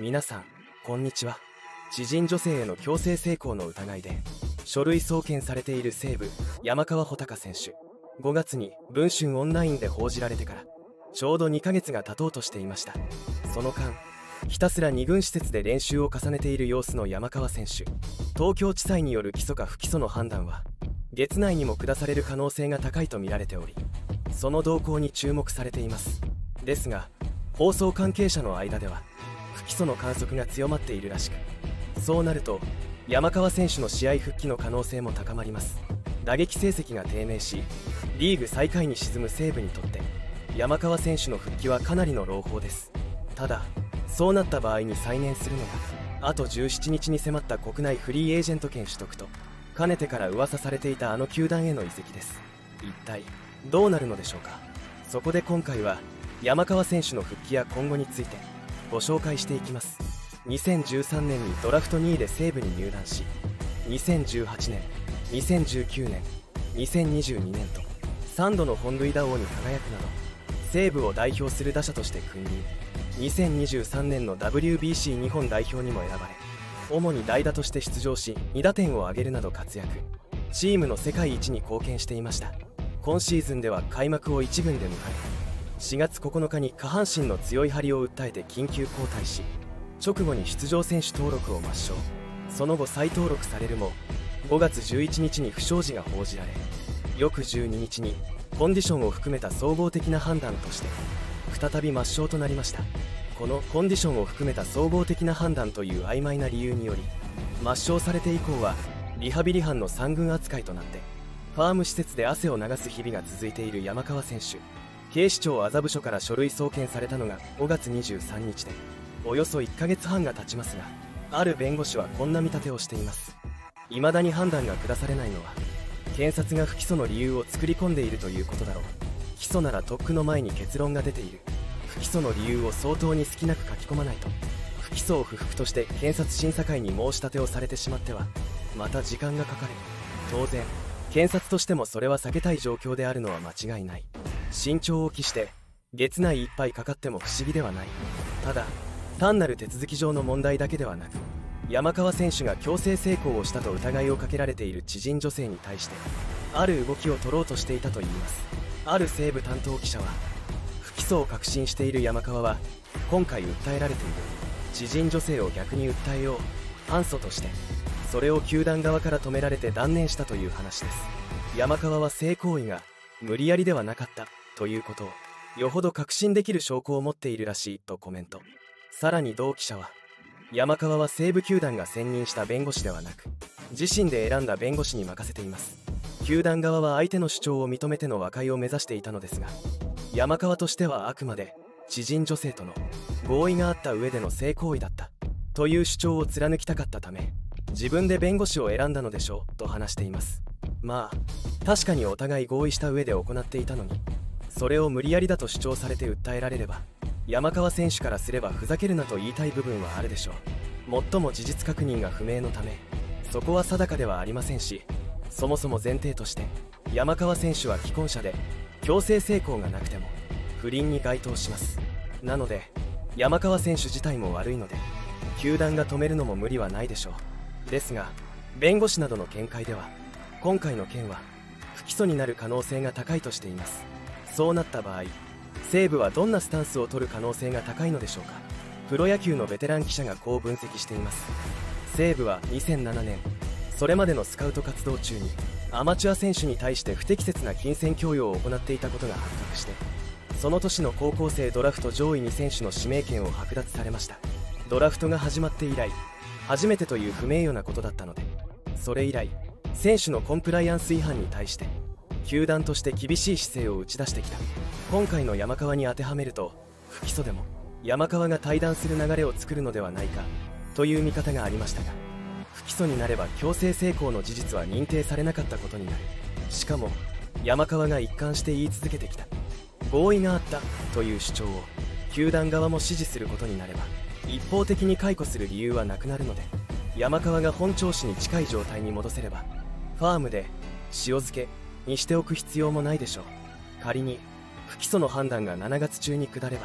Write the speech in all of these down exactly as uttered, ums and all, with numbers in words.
皆さんこんにちは。知人女性への強制性交の疑いで書類送検されている西武山川穂高選手。ごがつに文春オンラインで報じられてからちょうどにかげつが経とうとしていました。その間ひたすらに軍施設で練習を重ねている様子の山川選手。東京地裁による起訴か不起訴の判断は月内にも下される可能性が高いとみられており、その動向に注目されています。ですが放送関係者の間では不起訴の観測が強まっているらしく、そうなると山川選手の試合復帰の可能性も高まります。打撃成績が低迷しリーグ最下位に沈む西武にとって山川選手の復帰はかなりの朗報です。ただそうなった場合に再燃するのがあとじゅうしちにちに迫った国内フリーエージェント権取得とかねてから噂されていたあの球団への移籍です。一体どうなるのでしょうか。そこで今回は山川選手の復帰や今後についてご紹介していきます。にせんじゅうさんねんにドラフトにいで西武に入団し、にせんじゅうはちねん、にせんじゅうきゅうねん、にせんにじゅうにねんとさんどの本塁打王に輝くなど西武を代表する打者として君臨。にせんにじゅうさんねんの ダブリュービーシー 日本代表にも選ばれ、主に代打として出場しにだてんを挙げるなど活躍。チームの世界一に貢献していました。今シーズンでは開幕を一軍で迎え、しがつここのかに下半身の強い張りを訴えて緊急交代し、直後に出場選手登録を抹消。その後再登録されるもごがつじゅういちにちに不祥事が報じられ、翌じゅうににちにコンディションを含めた総合的な判断として再び抹消となりました。このコンディションを含めた総合的な判断という曖昧な理由により抹消されて以降はリハビリ班のさん軍扱いとなってファーム施設で汗を流す日々が続いている山川選手。警視庁麻布署から書類送検されたのがごがつにじゅうさんにちでおよそいっかげつはんが経ちますが、ある弁護士はこんな見立てをしています。未だに判断が下されないのは検察が不起訴の理由を作り込んでいるということだろう。起訴ならとっくの前に結論が出ている。不起訴の理由を相当に隙なく書き込まないと不起訴を不服として検察審査会に申し立てをされてしまってはまた時間がかかる。当然検察としてもそれは避けたい状況であるのは間違いない。慎重を期して月内いっぱいかかっても不思議ではない。ただ単なる手続き上の問題だけではなく、山川選手が強制性交をしたと疑いをかけられている知人女性に対してある動きを取ろうとしていたといいます。ある西武担当記者は、不起訴を確信している山川は今回訴えられている知人女性を逆に訴えよう、反訴としてそれを球団側から止められて断念したという話です。山川は性行為が無理やりではなかったということをよほど確信できる証拠を持っているらしいとコメント。さらに同記者は、山川は西武球団が選任した弁護士ではなく自身で選んだ弁護士に任せています。球団側は相手の主張を認めての和解を目指していたのですが、山川としてはあくまで知人女性との合意があった上での性行為だったという主張を貫きたかったため自分で弁護士を選んだのでしょうと話しています。まあ確かにお互い合意した上で行っていたのに、それを無理やりだと主張されて訴えられれば山川選手からすればふざけるなと言いたい部分はあるでしょう。もっとも事実確認が不明のためそこは定かではありませんし、そもそも前提として山川選手は既婚者で強制性交がなくても不倫に該当します。なので山川選手自体も悪いので球団が止めるのも無理はないでしょう。ですが弁護士などの見解では今回の件は不起訴になる可能性が高いとしています。そうなった場合西武はどんなスタンスを取る可能性が高いのでしょうか。プロ野球のベテラン記者がこう分析しています。西武はにせんななねんそれまでのスカウト活動中にアマチュア選手に対して不適切な金銭供与を行っていたことが発覚して、その年の高校生ドラフト上位に選手の指名権を剥奪されました。ドラフトが始まって以来初めてという不名誉なことだったので、それ以来選手のコンプライアンス違反に対して球団として厳しい姿勢を打ち出してきた。今回の山川に当てはめると不起訴でも山川が退団する流れを作るのではないかという見方がありましたが、不起訴になれば強制性交の事実は認定されなかったことになる。しかも山川が一貫して言い続けてきた合意があったという主張を球団側も支持することになれば一方的に解雇する理由はなくなるので、山川が本調子に近い状態に戻せればファームで塩漬けにしておく必要もないでしょう。仮に不起訴の判断がしちがつ中に下れば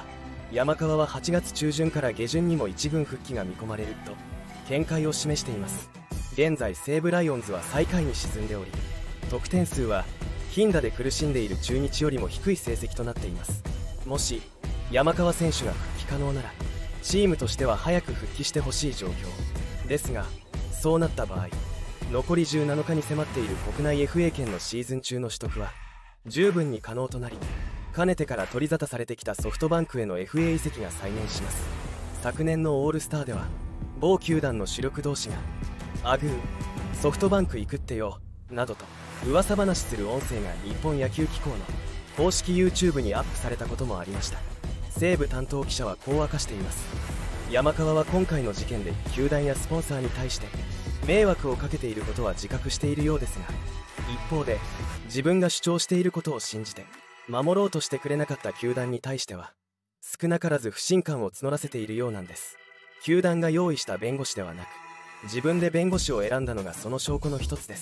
山川ははちがつちゅうじゅんから下旬にも一軍復帰が見込まれると見解を示しています。現在西武ライオンズは最下位に沈んでおり、得点数は頻打で苦しんでいる中日よりも低い成績となっています。もし山川選手が復帰可能ならチームとしては早く復帰してほしい状況ですが、そうなった場合残りじゅうなのかに迫っている国内 エフエー 権のシーズン中の取得は十分に可能となり、かねてから取り沙汰されてきたソフトバンクへの エフエー 移籍が再燃します。昨年のオールスターでは某球団の主力同士がアグーソフトバンク行くってよなどと噂話する音声が日本野球機構の公式 YouTube にアップされたこともありました。西武担当記者はこう明かしています。山川は今回の事件で球団やスポンサーに対して迷惑をかけていることは自覚しているようですが、一方で自分が主張していることを信じて守ろうとしてくれなかった球団に対しては少なからず不信感を募らせているようなんです。球団が用意した弁護士ではなく自分で弁護士を選んだのがその証拠の一つです。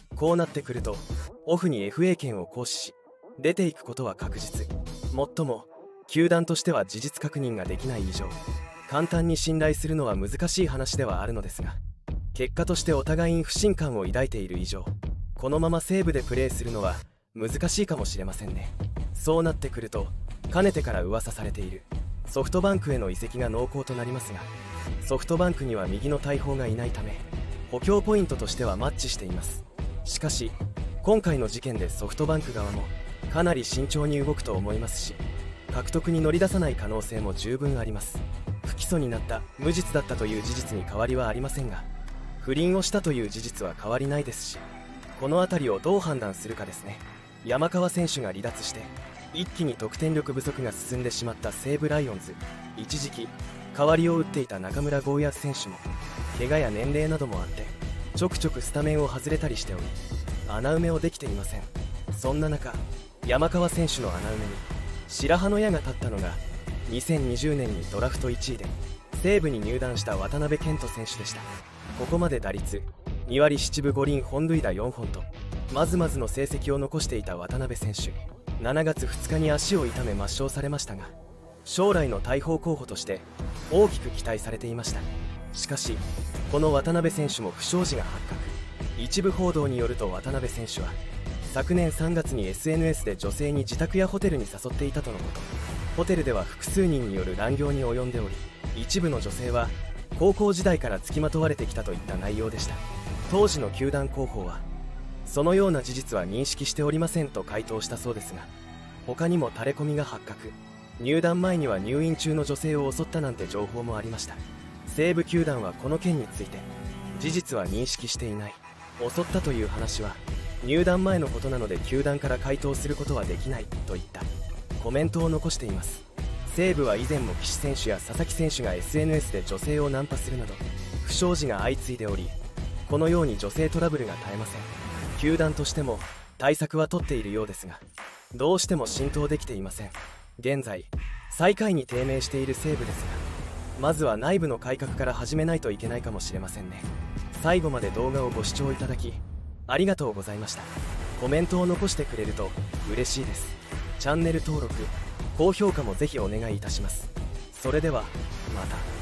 こうなってくるとオフに エフエー 権を行使し出ていくことは確実。もっとも球団としては事実確認ができない以上簡単に信頼するのは難しい話ではあるのですが、結果としてお互いに不信感を抱いている以上このまま西武でプレーするのは難しいかもしれませんね。そうなってくるとかねてから噂されているソフトバンクへの移籍が濃厚となりますが、ソフトバンクには右の大砲がいないため補強ポイントとしてはマッチしています。しかし今回の事件でソフトバンク側もかなり慎重に動くと思いますし、獲得に乗り出さない可能性も十分あります。不起訴になった無実だったという事実に変わりはありませんが、不倫をしたという事実は変わりないですし、この辺りをどう判断するかですね。山川選手が離脱して一気に得点力不足が進んでしまった西武ライオンズ、一時期代わりを打っていた中村剛也選手も怪我や年齢などもあってちょくちょくスタメンを外れたりしており穴埋めをできていません。そんな中山川選手の穴埋めに白羽の矢が立ったのがにせんにじゅうねんにドラフトいちいで西武に入団した渡辺健人選手でした。ここまで打率にわりしちぶごりん本塁打よんほんとまずまずの成績を残していた渡辺選手、しちがつふつかに足を痛め抹消されましたが、将来の大砲候補として大きく期待されていました。しかしこの渡辺選手も不祥事が発覚。一部報道によると渡辺選手は昨年さんがつに エスエヌエス で女性に自宅やホテルに誘っていたとのこと。ホテルでは複数人による乱行に及んでおり、一部の女性は高校時代から付きまとわれてきたといった内容でした。当時の球団広報はそのような事実は認識しておりませんと回答したそうですが、他にもタレコミが発覚。入団前には入院中の女性を襲ったなんて情報もありました。西武球団はこの件について事実は認識していない、襲ったという話は入団前のことなので球団から回答することはできないといったコメントを残しています。西武は以前も岸選手や佐々木選手が エスエヌエス で女性をナンパするなど不祥事が相次いでおり、このように女性トラブルが絶えません。球団としても対策は取っているようですが、どうしても浸透できていません。現在最下位に低迷している西武ですが、まずは内部の改革から始めないといけないかもしれませんね。最後まで動画をご視聴いただきありがとうございました。コメントを残してくれると嬉しいです。チャンネル登録高評価もぜひお願いいたします。それではまた。